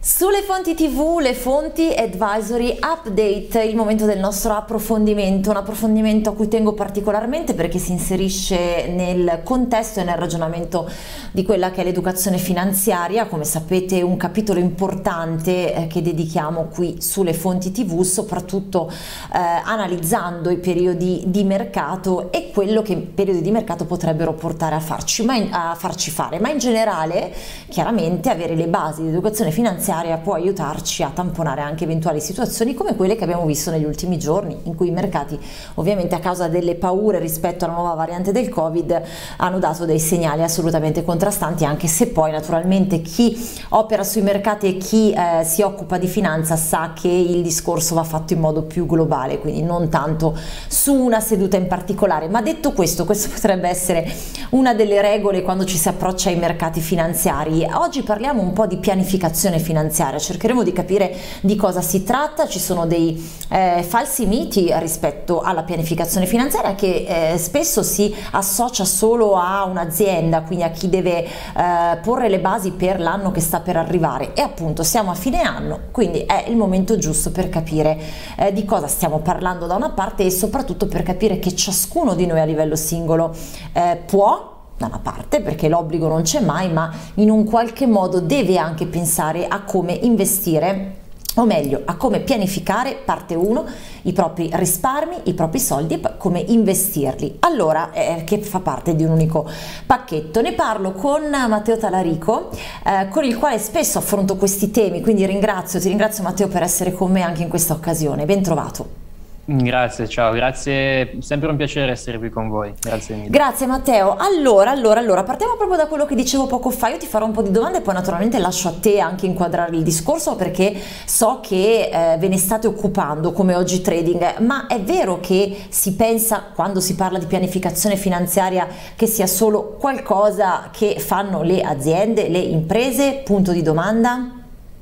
Sulle fonti TV, le fonti Advisory Update, il momento del nostro approfondimento, un approfondimento a cui tengo particolarmente perché si inserisce nel contesto e nel ragionamento di quella che è l'educazione finanziaria. Come sapete, un capitolo importante che dedichiamo qui sulle fonti TV, soprattutto analizzando i periodi di mercato e quello che i periodi di mercato potrebbero portare a farci fare, ma in generale chiaramente avere le basi di educazione finanziaria può aiutarci a tamponare anche eventuali situazioni come quelle che abbiamo visto negli ultimi giorni, in cui i mercati, ovviamente a causa delle paure rispetto alla nuova variante del Covid, hanno dato dei segnali assolutamente contrastanti, anche se poi naturalmente chi opera sui mercati e chi si occupa di finanza sa che il discorso va fatto in modo più globale, quindi non tanto su una seduta in particolare. Ma detto questo, questo potrebbe essere una delle regole quando ci si approccia ai mercati finanziari. Oggi parliamo un po' di pianificazione finanziaria, cercheremo di capire di cosa si tratta. Ci sono dei falsi miti rispetto alla pianificazione finanziaria che spesso si associa solo a un'azienda, quindi a chi deve porre le basi per l'anno che sta per arrivare, e appunto siamo a fine anno, quindi è il momento giusto per capire di cosa stiamo parlando da una parte e soprattutto per capire che ciascuno di noi a livello singolo può, da una parte, perché l'obbligo non c'è mai, ma in un qualche modo deve anche pensare a come investire, o meglio a come pianificare, parte 1, i propri risparmi, i propri soldi e come investirli. Allora, che fa parte di un unico pacchetto. Ne parlo con Matteo Talarico, con il quale spesso affronto questi temi, quindi ti ringrazio Matteo per essere con me anche in questa occasione. Ben trovato. Grazie, ciao, grazie, sempre un piacere essere qui con voi, grazie mille. Grazie Matteo. Allora, partiamo proprio da quello che dicevo poco fa. Io ti farò un po' di domande e poi naturalmente lascio a te anche inquadrare il discorso, perché so che ve ne state occupando come Oggi Trading, ma è vero che si pensa, quando si parla di pianificazione finanziaria, che sia solo qualcosa che fanno le aziende, le imprese? Punto di domanda.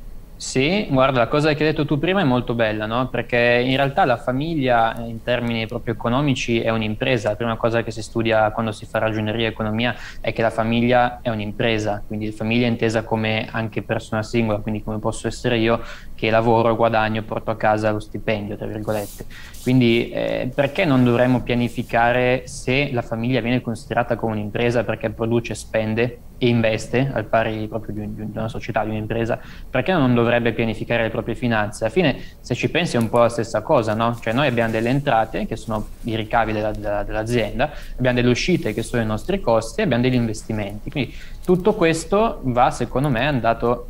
Sì, guarda, la cosa che hai detto tu prima è molto bella, no? Perché in realtà la famiglia, in termini proprio economici, è un'impresa. La prima cosa che si studia quando si fa ragioneria e economia è che la famiglia è un'impresa, quindi la famiglia è intesa come anche persona singola, quindi come posso essere io che lavoro, guadagno, porto a casa lo stipendio, tra virgolette. Quindi perché non dovremmo pianificare se la famiglia viene considerata come un'impresa perché produce, spende e investe al pari proprio di una società, di un'impresa? Perché non dovrebbe pianificare le proprie finanze? Alla fine, se ci pensi, è un po' la stessa cosa, no? Cioè noi abbiamo delle entrate che sono i ricavi dell'azienda, abbiamo delle uscite che sono i nostri costi e abbiamo degli investimenti. Quindi tutto questo va, secondo me,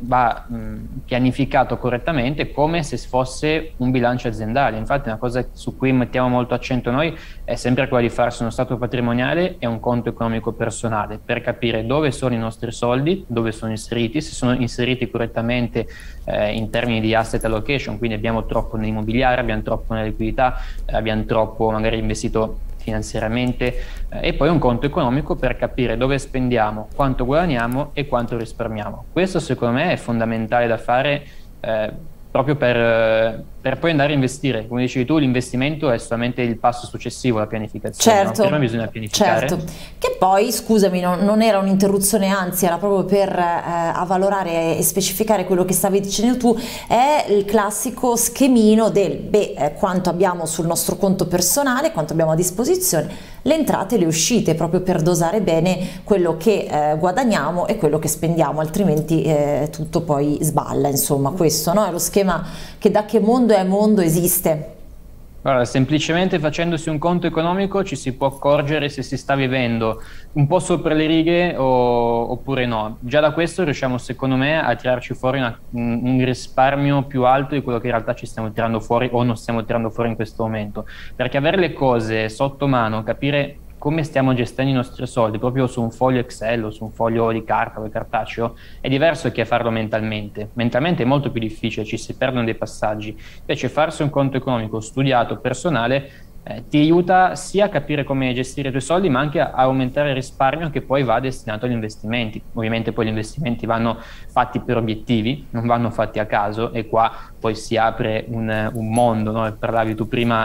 pianificato correttamente come se fosse un bilancio aziendale. Infatti una cosa su cui mettiamo molto accento noi è sempre quella di farsi uno stato patrimoniale e un conto economico personale per capire dove sono i nostri soldi, dove sono inseriti, se sono inseriti correttamente in termini di asset allocation, quindi abbiamo troppo nell'immobiliare, abbiamo troppo nella liquidità, abbiamo troppo magari investito finanziariamente, e poi un conto economico per capire dove spendiamo, quanto guadagniamo e quanto risparmiamo. Questo secondo me è fondamentale da fare proprio per poi andare a investire. Come dicevi tu, l'investimento è solamente il passo successivo alla pianificazione. Certo, no? Prima bisogna pianificare. certo. Che poi, scusami, non era un'interruzione, anzi era proprio per avvalorare e specificare quello che stavi dicendo tu. È il classico schemino del quanto abbiamo sul nostro conto personale, quanto abbiamo a disposizione, le entrate e le uscite, proprio per dosare bene quello che guadagniamo e quello che spendiamo, altrimenti tutto poi sballa. Insomma, questo, no? È lo schema che da che mondo è mondo esiste. Guarda, semplicemente facendosi un conto economico ci si può accorgere se si sta vivendo un po' sopra le righe oppure no. Già da questo riusciamo, secondo me, a tirarci fuori un risparmio più alto di quello che in realtà ci stiamo tirando fuori o non stiamo tirando fuori in questo momento. Perché avere le cose sotto mano, capire come stiamo gestendo i nostri soldi proprio su un foglio Excel o su un foglio di carta o cartaceo è diverso che farlo mentalmente. Mentalmente è molto più difficile, ci si perdono dei passaggi. Invece farsi un conto economico studiato, personale, ti aiuta sia a capire come gestire i tuoi soldi, ma anche a aumentare il risparmio che poi va destinato agli investimenti. Ovviamente poi gli investimenti vanno fatti per obiettivi, non vanno fatti a caso, e qua poi si apre un mondo, no? Parlavi tu prima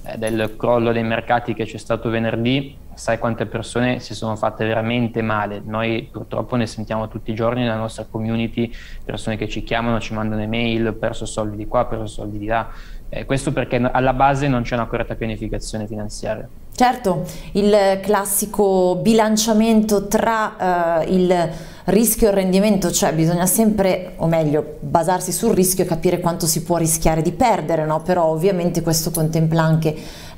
del crollo dei mercati che c'è stato venerdì, sai quante persone si sono fatte veramente male. Noi purtroppo ne sentiamo tutti i giorni nella nostra community, persone che ci chiamano, ci mandano email, ho perso soldi di qua, ho perso soldi di là. Questo perché alla base non c'è una corretta pianificazione finanziaria. Certo, il classico bilanciamento tra il rischio e il rendimento, cioè bisogna sempre, o meglio, basarsi sul rischio e capire quanto si può rischiare di perdere, no? Però ovviamente questo contempla anche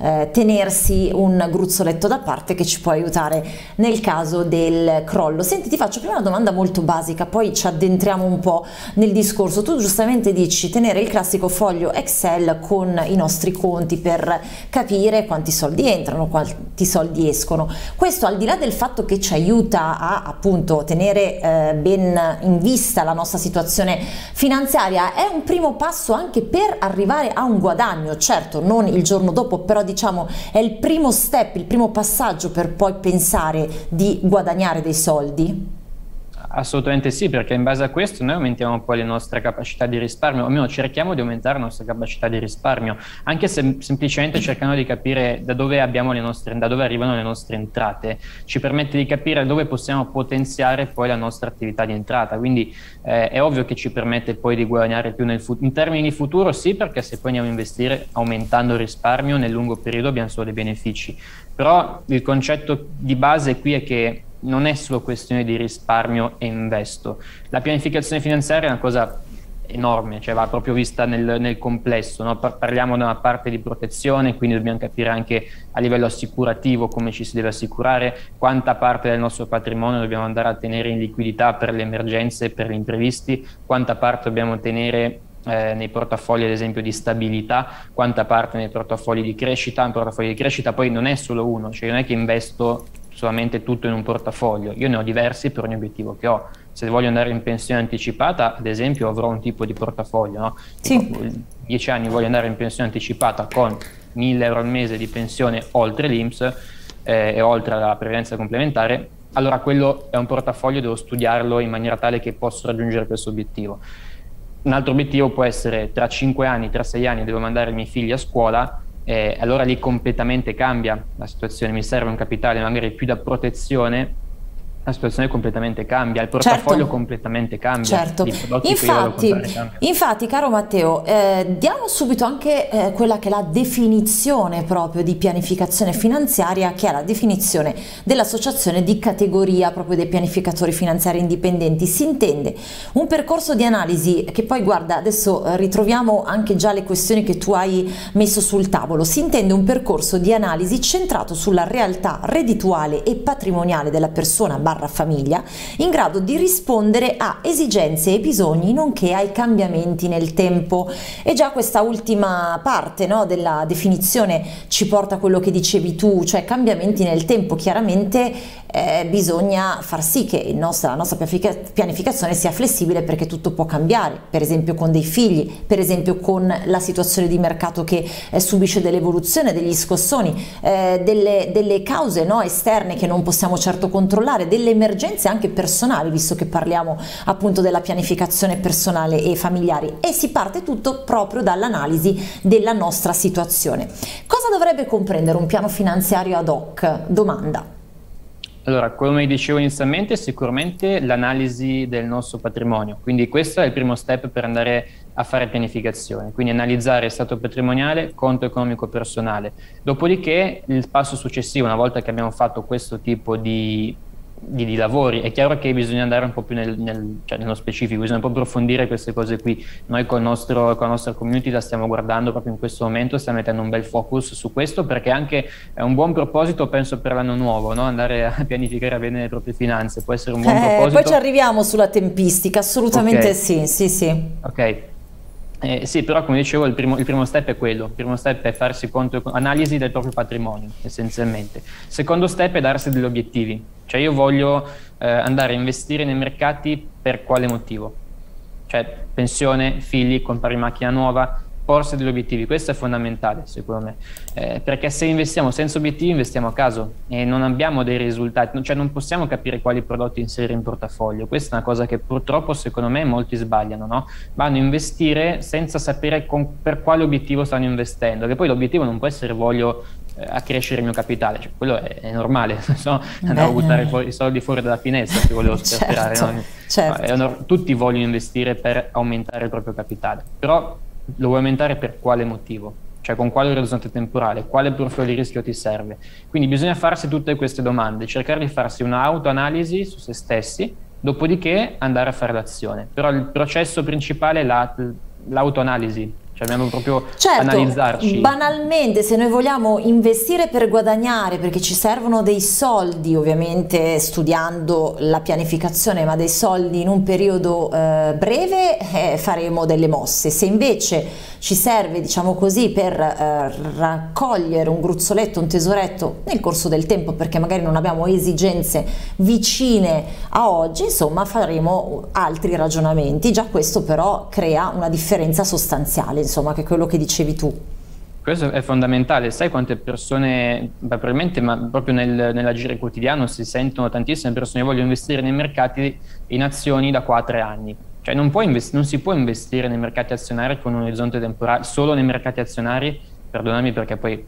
tenersi un gruzzoletto da parte che ci può aiutare nel caso del crollo. Senti, ti faccio prima una domanda molto basica, poi ci addentriamo un po' nel discorso. Tu giustamente dici tenere il classico foglio Excel con i nostri conti per capire quanti soldi entrano, quanti soldi escono. Questo al di là del fatto che ci aiuta a appunto tenere ben in vista la nostra situazione finanziaria, è un primo passo anche per arrivare a un guadagno, certo non il giorno dopo, però diciamo è il primo step, il primo passaggio per poi pensare di guadagnare dei soldi. Assolutamente sì, perché in base a questo noi aumentiamo poi le nostre capacità di risparmio, o almeno cerchiamo di aumentare la nostra capacità di risparmio, anche se semplicemente cercando di capire da dove abbiamo da dove arrivano le nostre entrate, ci permette di capire dove possiamo potenziare poi la nostra attività di entrata, quindi è ovvio che ci permette poi di guadagnare più in termini di futuro, sì, perché se poi andiamo a investire aumentando il risparmio nel lungo periodo abbiamo solo dei benefici, però il concetto di base qui è che non è solo questione di risparmio e investo. La pianificazione finanziaria è una cosa enorme, cioè va proprio vista nel complesso, no? Parliamo da una parte di protezione, quindi dobbiamo capire anche a livello assicurativo come ci si deve assicurare, quanta parte del nostro patrimonio dobbiamo andare a tenere in liquidità per le emergenze, per gli imprevisti, quanta parte dobbiamo tenere nei portafogli ad esempio di stabilità, quanta parte nei portafogli di crescita. Un portafoglio di crescita poi non è solo uno, cioè non è che investo solamente tutto in un portafoglio, io ne ho diversi per ogni obiettivo che ho. Se voglio andare in pensione anticipata, ad esempio, avrò un tipo di portafoglio, no? Sì. 10 anni voglio andare in pensione anticipata con 1.000 euro al mese di pensione oltre l'INPS e oltre la previdenza complementare, allora quello è un portafoglio, devo studiarlo in maniera tale che posso raggiungere questo obiettivo. Un altro obiettivo può essere tra 5 anni, tra 6 anni devo mandare i miei figli a scuola, allora lì completamente cambia la situazione, mi serve un capitale magari più da protezione, la situazione completamente cambia, il portafoglio Certo. completamente cambia, Certo, i prodotti che io vado a comprare cambiano. infatti caro Matteo, diamo subito anche quella che è la definizione proprio di pianificazione finanziaria, che è la definizione dell'associazione di categoria proprio dei pianificatori finanziari indipendenti. Si intende un percorso di analisi che poi, guarda, adesso ritroviamo anche già le questioni che tu hai messo sul tavolo, si intende un percorso di analisi centrato sulla realtà reddituale e patrimoniale della persona barra famiglia, in grado di rispondere a esigenze e bisogni nonché ai cambiamenti nel tempo. E già questa ultima parte, no, della definizione ci porta a quello che dicevi tu, cioè cambiamenti nel tempo. Chiaramente bisogna far sì che la nostra pianificazione sia flessibile, perché tutto può cambiare, per esempio con dei figli, per esempio con la situazione di mercato che subisce dell'evoluzione, degli scossoni, delle cause, no, esterne che non possiamo certo controllare, delle emergenze anche personali, visto che parliamo appunto della pianificazione personale e familiare, e si parte tutto proprio dall'analisi della nostra situazione. Cosa dovrebbe comprendere un piano finanziario ad hoc? Domanda. Allora, come dicevo inizialmente, sicuramente l'analisi del nostro patrimonio, quindi questo è il primo step per andare a fare pianificazione, quindi analizzare stato patrimoniale, conto economico personale. Dopodiché il passo successivo, una volta che abbiamo fatto questo tipo di lavori, è chiaro che bisogna andare un po' più nello specifico, bisogna un po' approfondire queste cose qui. Noi con la nostra community la stiamo guardando proprio in questo momento, stiamo mettendo un bel focus su questo, perché anche è un buon proposito, penso, per l'anno nuovo, no? Andare a pianificare bene le proprie finanze può essere un buon proposito. Poi ci arriviamo sulla tempistica, assolutamente. Okay. Sì. Ok. Sì, però come dicevo il primo step è quello, il primo step è farsi analisi del proprio patrimonio essenzialmente. Secondo step è darsi degli obiettivi, cioè io voglio andare a investire nei mercati per quale motivo? Cioè pensione, figli, comprare macchina nuova, porsi degli obiettivi, questo è fondamentale secondo me, perché se investiamo senza obiettivi investiamo a caso e non abbiamo dei risultati, cioè non possiamo capire quali prodotti inserire in portafoglio. Questa è una cosa che purtroppo secondo me molti sbagliano, no? Vanno a investire senza sapere per quale obiettivo stanno investendo, che poi l'obiettivo non può essere voglio accrescere il mio capitale, cioè, quello è normale, no? Andavo a buttare i soldi fuori dalla finestra se volevo sperare, certo, no? certo. Tutti vogliono investire per aumentare il proprio capitale, però lo vuoi aumentare per quale motivo? Cioè con quale orizzonte temporale, quale profilo di rischio ti serve? Quindi bisogna farsi tutte queste domande, cercare di farsi una autoanalisi su se stessi, dopodiché andare a fare l'azione. Però il processo principale è l'autoanalisi. Cioè dobbiamo proprio analizzarci. Banalmente, se noi vogliamo investire per guadagnare, perché ci servono dei soldi, ovviamente studiando la pianificazione, ma dei soldi in un periodo breve, faremo delle mosse. Se invece ci serve, diciamo così, per raccogliere un gruzzoletto, un tesoretto nel corso del tempo, perché magari non abbiamo esigenze vicine a oggi, insomma faremo altri ragionamenti. Già questo però crea una differenza sostanziale, insomma, che è quello che dicevi tu. Questo è fondamentale. Sai quante persone, probabilmente, ma proprio nell'agire quotidiano si sentono tantissime persone che vogliono investire nei mercati in azioni da qua a 3 anni. Cioè non si può investire nei mercati azionari con un orizzonte temporale, solo nei mercati azionari, perdonami perché poi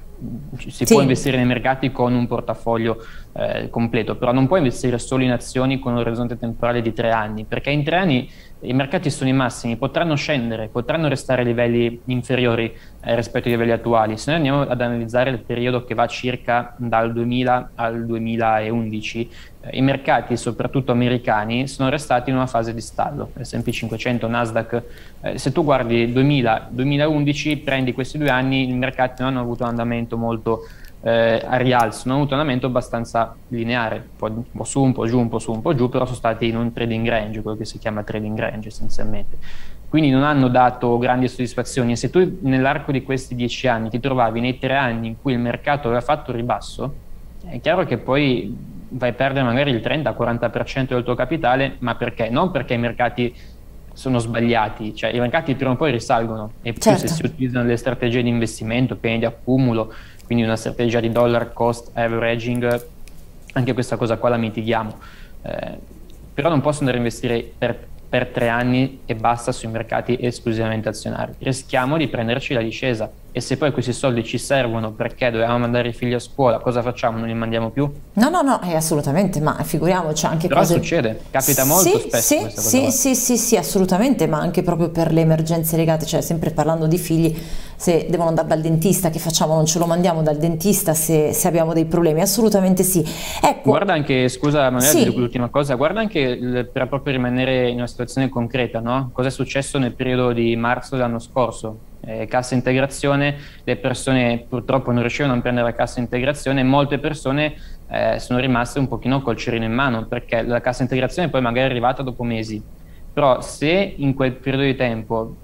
si può investire nei mercati con un portafoglio completo, però non puoi investire solo in azioni con un orizzonte temporale di 3 anni, perché in 3 anni i mercati sono i massimi, potranno scendere, potranno restare a livelli inferiori rispetto ai livelli attuali. Se noi andiamo ad analizzare il periodo che va circa dal 2000 al 2011, i mercati, soprattutto americani, sono restati in una fase di stallo. S&P 500, Nasdaq, se tu guardi 2000-2011, prendi questi 2 anni, i mercati non hanno avuto un andamento molto a rialzo, hanno avuto un andamento abbastanza lineare, un po' su, un po' giù, un po' su, un po' giù, però sono stati in un trading range, quello che si chiama trading range essenzialmente. Quindi non hanno dato grandi soddisfazioni, e se tu nell'arco di questi 10 anni ti trovavi nei 3 anni in cui il mercato aveva fatto ribasso, è chiaro che poi vai a perdere magari il 30-40% del tuo capitale, ma perché? Non perché i mercati sono sbagliati, cioè i mercati prima o poi risalgono, e più se si utilizzano delle strategie di investimento, piani di accumulo, quindi una strategia di dollar cost averaging, anche questa cosa qua la mitighiamo, però non posso andare a investire per 3 anni e basta sui mercati esclusivamente azionari. Rischiamo di prenderci la discesa, e se poi questi soldi ci servono perché dobbiamo mandare i figli a scuola, cosa facciamo? Non li mandiamo più? No, assolutamente, ma figuriamoci anche però cose... succede, capita molto spesso questa cosa. Sì, assolutamente, ma anche proprio per le emergenze legate, cioè sempre parlando di figli, se devono andare dal dentista, che facciamo? Non ce lo mandiamo dal dentista se abbiamo dei problemi? Assolutamente sì. Ecco, guarda anche, scusa Manuela, l'ultima cosa, guarda anche per proprio rimanere in una situazione concreta, no? Cosa è successo nel periodo di marzo dell'anno scorso? Cassa integrazione, le persone purtroppo non riuscivano a prendere la cassa integrazione, e molte persone sono rimaste un pochino col cerino in mano, perché la cassa integrazione poi magari è arrivata dopo mesi, però se in quel periodo di tempo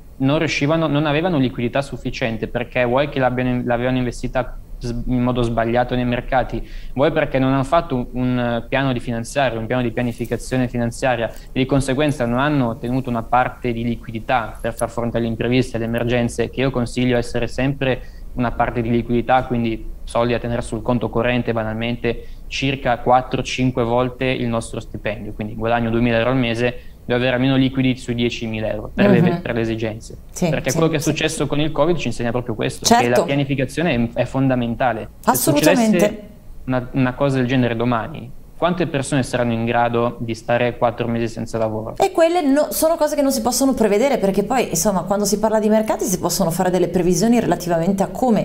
non avevano liquidità sufficiente, perché vuoi che l'avevano investita in modo sbagliato nei mercati, vuoi perché non hanno fatto un piano di finanziario, un piano di pianificazione finanziaria, e di conseguenza non hanno tenuto una parte di liquidità per far fronte agli imprevisti, alle emergenze, che io consiglio essere sempre una parte di liquidità, quindi soldi a tenere sul conto corrente, banalmente circa 4-5 volte il nostro stipendio, quindi guadagno 2.000 euro al mese, devo avere almeno liquidi sui 10.000 euro per le esigenze, perché quello che è successo con il Covid ci insegna proprio questo, che la pianificazione è fondamentale. Assolutamente. Se succedesse una cosa del genere domani, quante persone saranno in grado di stare 4 mesi senza lavoro? E quelle sono cose che non si possono prevedere, perché poi insomma quando si parla di mercati si possono fare delle previsioni relativamente a come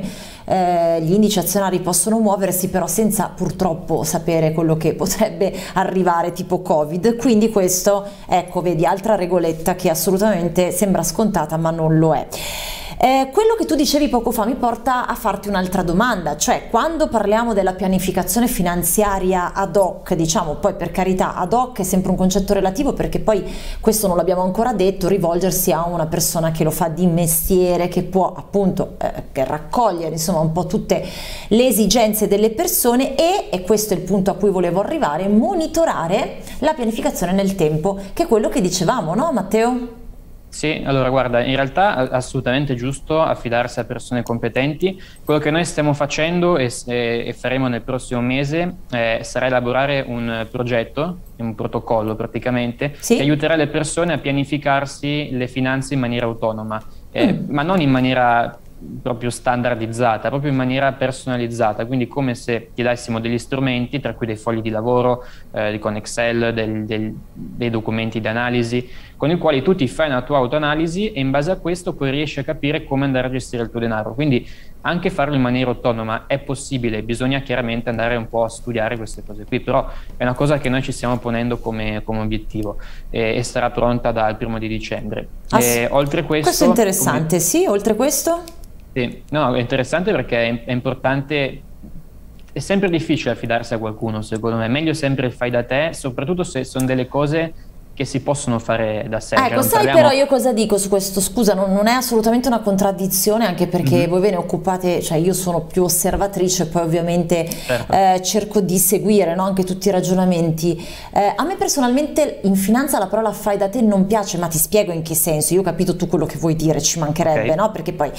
gli indici azionari possono muoversi, però senza purtroppo sapere quello che potrebbe arrivare, tipo Covid. Quindi questo, ecco, vedi, altra regoletta che assolutamente sembra scontata ma non lo è. Quello che tu dicevi poco fa mi porta a farti un'altra domanda, cioè quando parliamo della pianificazione finanziaria ad hoc, diciamo, poi per carità ad hoc è sempre un concetto relativo, perché poi questo non l'abbiamo ancora detto, rivolgersi a una persona che lo fa di mestiere, che può appunto raccogliere insomma un po' tutte le esigenze delle persone e questo è il punto a cui volevo arrivare, monitorare la pianificazione nel tempo, che è quello che dicevamo, no Matteo? Sì, allora guarda, in realtà è assolutamente giusto affidarsi a persone competenti. Quello che noi stiamo facendo e faremo nel prossimo mese sarà elaborare un progetto, un protocollo praticamente, che Sì? aiuterà le persone a pianificarsi le finanze in maniera autonoma, Mm. ma non in maniera proprio standardizzata, proprio in maniera personalizzata, quindi come se ti dessimo degli strumenti, tra cui dei fogli di lavoro, con Excel, dei documenti di analisi, con i quali tu ti fai una tua autoanalisi e in base a questo poi riesci a capire come andare a gestire il tuo denaro. Quindi anche farlo in maniera autonoma è possibile, bisogna chiaramente andare un po' a studiare queste cose qui, però è una cosa che noi ci stiamo ponendo come obiettivo e sarà pronta dal 1° di dicembre. Oltre Questo è questo, interessante, sì, oltre questo? sì, no, è interessante perché è importante, è sempre difficile affidarsi a qualcuno, secondo me, è meglio sempre il fai da te, soprattutto se sono delle cose che si possono fare da sé, cioè Ecco, non sai però parliamo... io cosa dico su questo? Scusa, non è assolutamente una contraddizione, anche perché Mhm, voi ve ne occupate, cioè io sono più osservatrice, poi ovviamente certo, cerco di seguire, no, anche tutti i ragionamenti. A me personalmente in finanza la parola fai da te non piace, ma ti spiego in che senso. Io ho capito tu quello che vuoi dire, ci mancherebbe, ok, no? Perché poi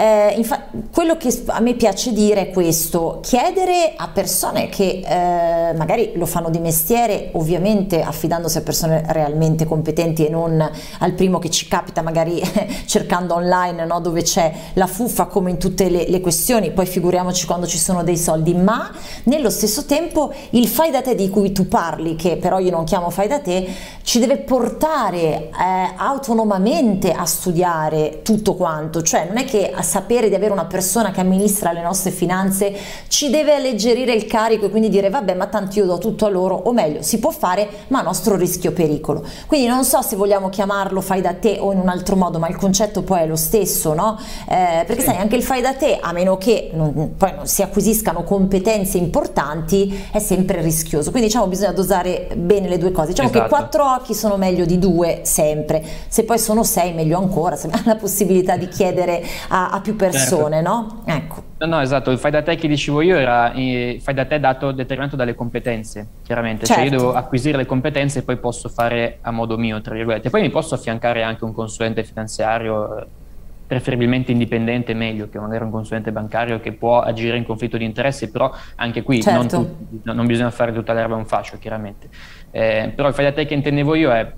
quello che a me piace dire è questo: chiedere a persone che magari lo fanno di mestiere, ovviamente affidandosi a persone realmente competenti e non al primo che ci capita magari cercando online, no, dove c'è la fuffa come in tutte le questioni, poi figuriamoci quando ci sono dei soldi, ma nello stesso tempo il fai da te di cui tu parli, che però io non chiamo fai da te, ci deve portare autonomamente a studiare tutto quanto, cioè non è che a sapere di avere una persona che amministra le nostre finanze ci deve alleggerire il carico e quindi dire vabbè, ma tanto io do tutto a loro, o meglio si può fare ma a nostro rischio pericolo. Quindi non so se vogliamo chiamarlo fai da te o in un altro modo, ma il concetto poi è lo stesso, no? Perché sai, sì, anche il fai da te, a meno che poi non si acquisiscano competenze importanti, è sempre rischioso. Quindi diciamo bisogna dosare bene le due cose. Diciamo che esatto, 4 occhi sono meglio di 2 sempre, se poi sono 6 meglio ancora, se ha la possibilità di chiedere a più certo. persone, no? Ecco. No, no, esatto, il fai da te che dicevo io era fai da te determinato dalle competenze, chiaramente, cioè io Certo. devo acquisire le competenze e poi posso fare a modo mio, tra virgolette, poi mi posso affiancare anche un consulente finanziario, preferibilmente indipendente, meglio che magari un consulente bancario che può agire in conflitto di interessi, però anche qui Certo. non bisogna fare tutta l'erba un fascio, chiaramente. Però il fai da te che intendevo io è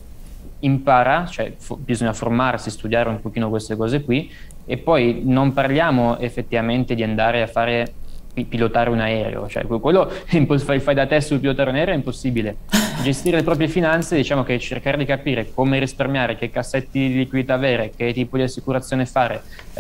impara, cioè bisogna formarsi, studiare un pochino queste cose qui e poi non parliamo effettivamente di andare a fare pilotare un aereo, cioè quello fai da te sul pilotare un aereo è impossibile. Gestire le proprie finanze, diciamo che cercare di capire come risparmiare, che cassetti di liquidità avere, che tipo di assicurazione fare,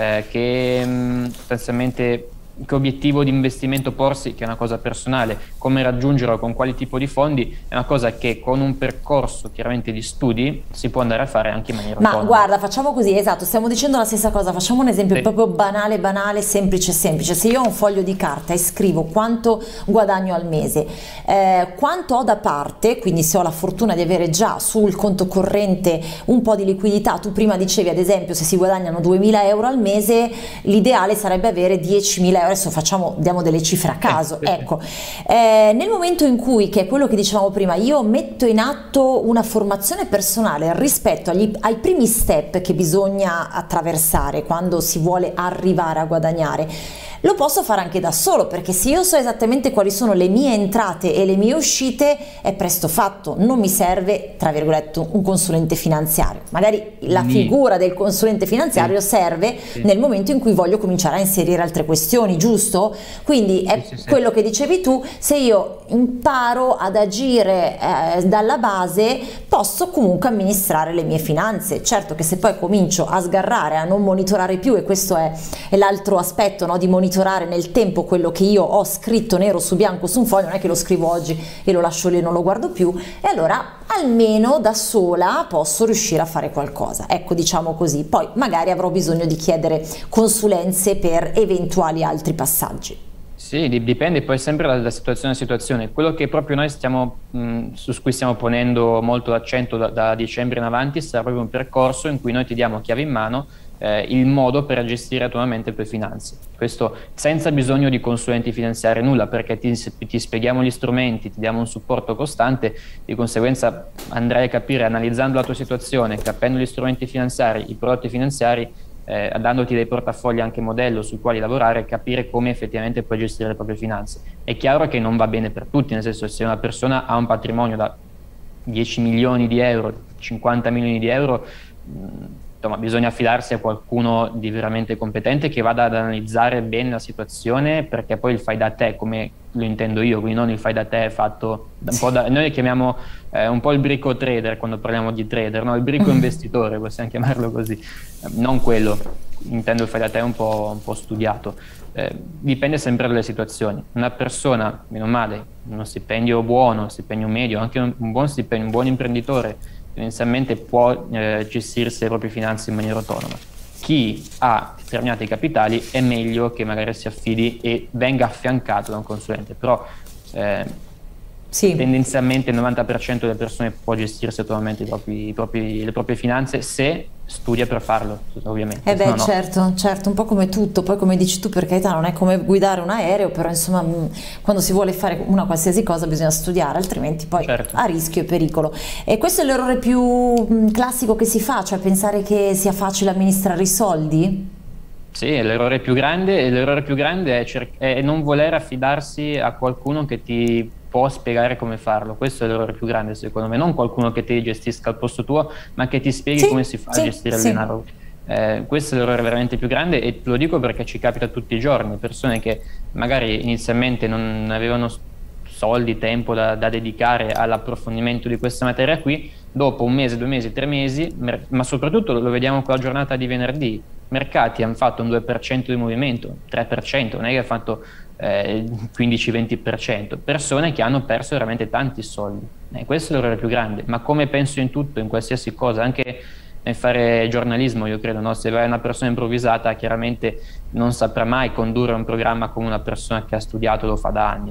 sostanzialmente che obiettivo di investimento porsi, che è una cosa personale, come raggiungerlo, con quali tipo di fondi, è una cosa che con un percorso chiaramente di studi si può andare a fare anche in maniera Ma autonoma. guarda, facciamo così, esatto, stiamo dicendo la stessa cosa, facciamo un esempio Sì, proprio banale, banale, semplice, semplice. Se io ho un foglio di carta e scrivo quanto guadagno al mese, quanto ho da parte, quindi se ho la fortuna di avere già sul conto corrente un po' di liquidità, tu prima dicevi ad esempio se si guadagnano 2.000 euro al mese, l'ideale sarebbe avere 10.000 euro, adesso diamo delle cifre a caso, sì, ecco. Nel momento in cui, che è quello che dicevamo prima, io metto in atto una formazione personale rispetto ai primi step che bisogna attraversare quando si vuole arrivare a guadagnare, lo posso fare anche da solo, perché se io so esattamente quali sono le mie entrate e le mie uscite è presto fatto, non mi serve tra virgolette un consulente finanziario, magari la figura del consulente finanziario sì, serve sì, nel momento in cui voglio cominciare a inserire altre questioni, giusto? Quindi sì, è sì, sì. quello che dicevi tu, se io imparo ad agire dalla base posso comunque amministrare le mie finanze. Certo che se poi comincio a sgarrare, a non monitorare più, e questo è l'altro aspetto, no? Di monitorare nel tempo quello che io ho scritto nero su bianco su un foglio, non è che lo scrivo oggi e lo lascio lì e non lo guardo più, e allora almeno da sola posso riuscire a fare qualcosa, ecco, diciamo così. Poi magari avrò bisogno di chiedere consulenze per eventuali altri passaggi. Sì, dipende poi sempre da situazione a situazione. Quello che proprio noi su cui stiamo ponendo molto l'accento da dicembre in avanti sarà proprio un percorso in cui noi ti diamo chiave in mano il modo per gestire autonomamente le tue finanze. Questo senza bisogno di consulenti finanziari, nulla, perché ti spieghiamo gli strumenti, ti diamo un supporto costante, di conseguenza andrai a capire, analizzando la tua situazione, capendo gli strumenti finanziari, i prodotti finanziari, dandoti dei portafogli anche modello sui quali lavorare, capire come effettivamente puoi gestire le proprie finanze. È chiaro che non va bene per tutti, nel senso, se una persona ha un patrimonio da 10 milioni di euro, 50 milioni di euro, insomma, bisogna affidarsi a qualcuno di veramente competente che vada ad analizzare bene la situazione, perché poi il fai da te, come lo intendo io, quindi non il fai da te fatto un po' da, noi le chiamiamo un po' il brico trader quando parliamo di trader, no? Il brico investitore, possiamo chiamarlo così, non quello, intendo il fai da te un po' studiato. Dipende sempre dalle situazioni. Una persona, meno male, uno stipendio buono, uno stipendio medio, anche un buon stipendio, un buon imprenditore, tendenzialmente può gestirsi le proprie finanze in maniera autonoma. Chi ha determinati capitali è meglio che magari si affidi e venga affiancato da un consulente, però tendenzialmente il 90% delle persone può gestirsi autonomamente le proprie finanze se studia per farlo, ovviamente. Beh, certo, un po' come tutto, poi come dici tu, per carità non è come guidare un aereo, però insomma quando si vuole fare una qualsiasi cosa bisogna studiare, altrimenti poi a rischio e pericolo. E questo è l'errore più classico che si fa, cioè pensare che sia facile amministrare i soldi? Sì, l'errore più grande è non voler affidarsi a qualcuno che ti può spiegare come farlo. Questo è l'errore più grande, secondo me, non qualcuno che ti gestisca al posto tuo, ma che ti spieghi come si fa a gestire il denaro. Questo è l'errore veramente più grande, e lo dico perché ci capita tutti i giorni, persone che magari inizialmente non avevano soldi, tempo da dedicare all'approfondimento di questa materia qui, dopo un mese, 2 mesi, 3 mesi, ma soprattutto lo vediamo con la giornata di venerdì, mercati hanno fatto un 2% di movimento, 3%, non è che ha fatto 15-20%, persone che hanno perso veramente tanti soldi. Questo è l'errore più grande, ma come penso in tutto, in qualsiasi cosa, anche nel fare giornalismo, io credo, no? Se vai una persona improvvisata chiaramente non saprà mai condurre un programma come una persona che ha studiato, lo fa da anni.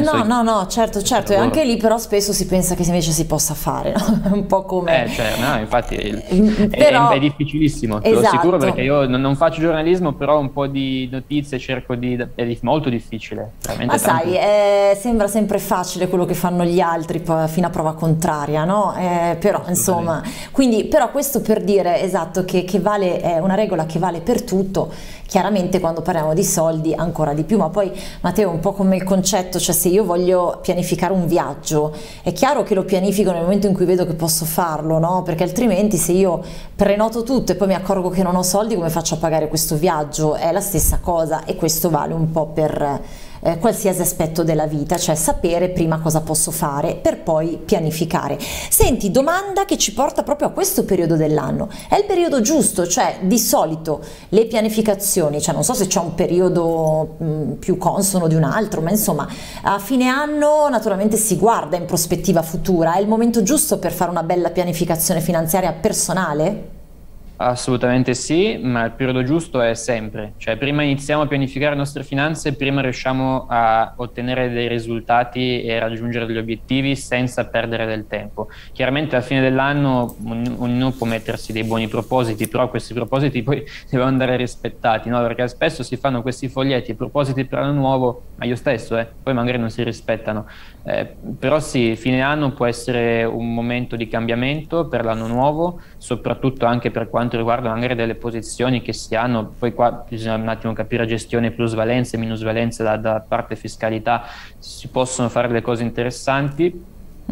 No, certo, e anche lì però spesso si pensa che invece si possa fare, no? Un po' come... infatti però... è difficilissimo, te lo assicuro, perché io non faccio giornalismo, però un po' di notizie cerco è molto difficile. Ma sai, sembra sempre facile quello che fanno gli altri fino a prova contraria, no? Però insomma, quindi però questo per dire, esatto, che vale, è una regola che vale per tutto. Chiaramente quando parliamo di soldi ancora di più, ma poi Matteo, un po' come il concetto, cioè se io voglio pianificare un viaggio è chiaro che lo pianifico nel momento in cui vedo che posso farlo, no? Perché altrimenti se io prenoto tutto e poi mi accorgo che non ho soldi, come faccio a pagare questo viaggio? È la stessa cosa, e questo vale un po' per qualsiasi aspetto della vita, cioè sapere prima cosa posso fare per poi pianificare. Senti, domanda che ci porta proprio a questo periodo dell'anno: è il periodo giusto? Cioè di solito le pianificazioni, cioè non so se c'è un periodo più consono di un altro, ma insomma a fine anno naturalmente si guarda in prospettiva futura. È il momento giusto per fare una bella pianificazione finanziaria personale? Assolutamente sì, ma il periodo giusto è sempre, cioè prima iniziamo a pianificare le nostre finanze, prima riusciamo a ottenere dei risultati e raggiungere degli obiettivi senza perdere del tempo. Chiaramente alla fine dell'anno ognuno può mettersi dei buoni propositi, però questi propositi poi devono andare rispettati, no? Perché spesso si fanno questi foglietti, propositi per l'anno nuovo, ma io stesso, poi magari non si rispettano. Però sì, fine anno può essere un momento di cambiamento per l'anno nuovo, soprattutto anche per quanto riguarda magari delle posizioni che si hanno. Poi qua bisogna un attimo capire gestione plusvalenze e minusvalenze da parte fiscalità, si possono fare delle cose interessanti.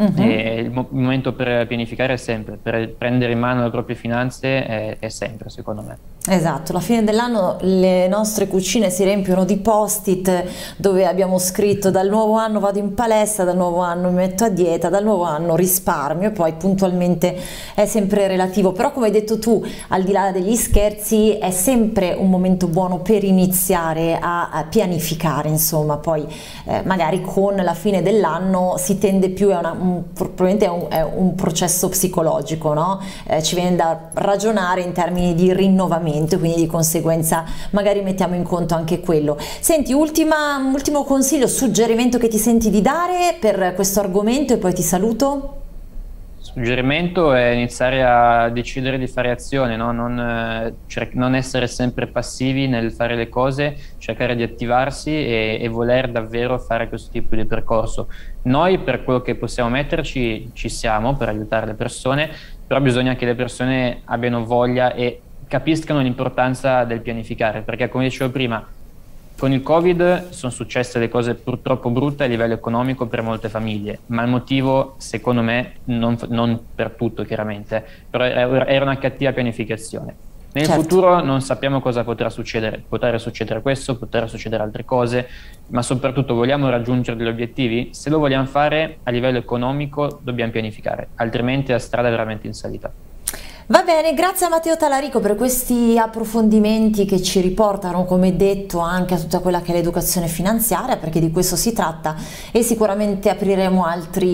E il momento per pianificare è sempre, per prendere in mano le proprie finanze è sempre, secondo me. Esatto, alla fine dell'anno le nostre cucine si riempiono di post-it dove abbiamo scritto: dal nuovo anno vado in palestra, dal nuovo anno mi metto a dieta, dal nuovo anno risparmio, e poi puntualmente è sempre relativo. Però come hai detto tu, al di là degli scherzi, è sempre un momento buono per iniziare a pianificare, insomma. Poi magari con la fine dell'anno si tende più a probabilmente è un processo psicologico, no? Ci viene da ragionare in termini di rinnovamento, quindi di conseguenza magari mettiamo in conto anche quello. Senti, ultimo consiglio, suggerimento che ti senti di dare per questo argomento, e poi ti saluto? Suggerimento è iniziare a decidere di fare azione, no? Non essere sempre passivi nel fare le cose, cercare di attivarsi e voler davvero fare questo tipo di percorso. Noi per quello che possiamo metterci ci siamo per aiutare le persone, però bisogna che le persone abbiano voglia e capiscano l'importanza del pianificare, perché come dicevo prima, con il Covid sono successe delle cose purtroppo brutte a livello economico per molte famiglie, ma il motivo, secondo me, non per tutto chiaramente, però era una cattiva pianificazione. Nel Certo. futuro non sappiamo cosa potrà succedere questo, potrà succedere altre cose, ma soprattutto vogliamo raggiungere degli obiettivi? Se lo vogliamo fare a livello economico dobbiamo pianificare, altrimenti la strada è veramente in salita. Va bene, grazie a Matteo Talarico per questi approfondimenti che ci riportano, come detto, anche a tutta quella che è l'educazione finanziaria, perché di questo si tratta, e sicuramente apriremo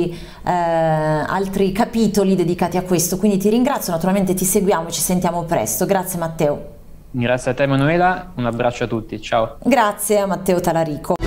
altri capitoli dedicati a questo. Quindi ti ringrazio, naturalmente ti seguiamo e ci sentiamo presto. Grazie Matteo. Grazie a te Emanuela, un abbraccio a tutti, ciao. Grazie a Matteo Talarico.